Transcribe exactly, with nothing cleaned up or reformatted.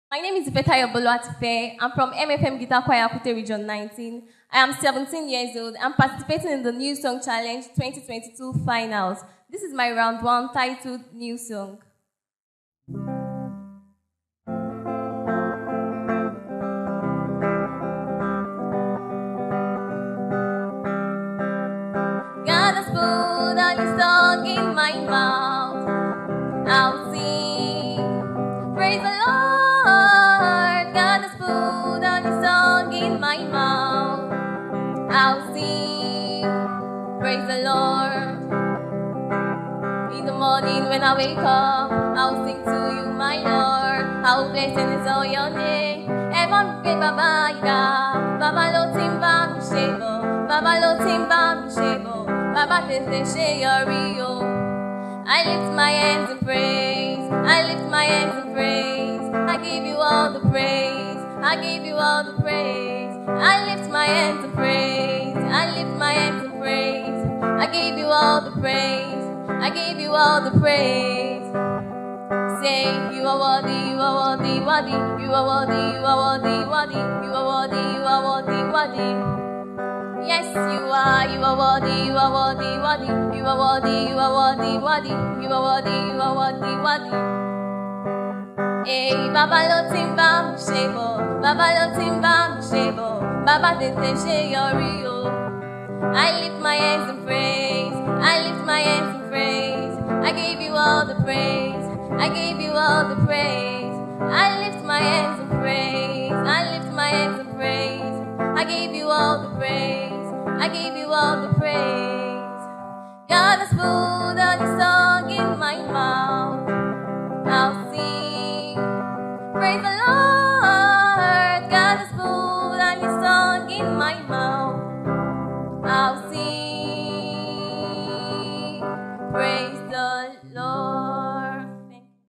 My name is Ifetayo Boluwatife. I'm from M F M Guitar Choir Akute Region nineteen. I am seventeen years old. I'm participating in the New Song Challenge twenty twenty-two Finals. This is my round one titled New Song. God has put a new song in my mouth. I'll sing. Praise the Lord. God has put a new song in my mouth. I'll sing. Praise the Lord. In the morning when I wake up, I'll sing to you, my Lord. How blessed is all your name. Ever be Baba Ida. Baba lo timba mi shebo. Baba lo timba mi shebo. Baba tete she yori. I lift my hands in praise. I lift my hands in praise. I give you all the praise. I give you all the praise. I lift my hands in praise. I lift my hands in praise. I give you all the praise. I give you all the praise. Say, you are worthy, you are worthy, worthy. You are worthy, you are worthy, worthy. You are worthy, you are worthy, worthy. Yes, you are, you are worthy, you are worthy, worthy. You are worthy, you are worthy, worthy. You are worthy, you are worthy, worthy. Hey, Baba lo timba mshebo, Baba lo timba mshebo, Baba tete she yori yo. I lift my hands in praise, I lift my hands in praise. I give you all the praise, I give you all the praise. I lift my hands in praise, I lift my hands in praise. I give you all the praise, I give you all the praise. God has put a new song in my mouth. I'll sing. Praise the Lord. God has put a new song in my mouth. I'll sing.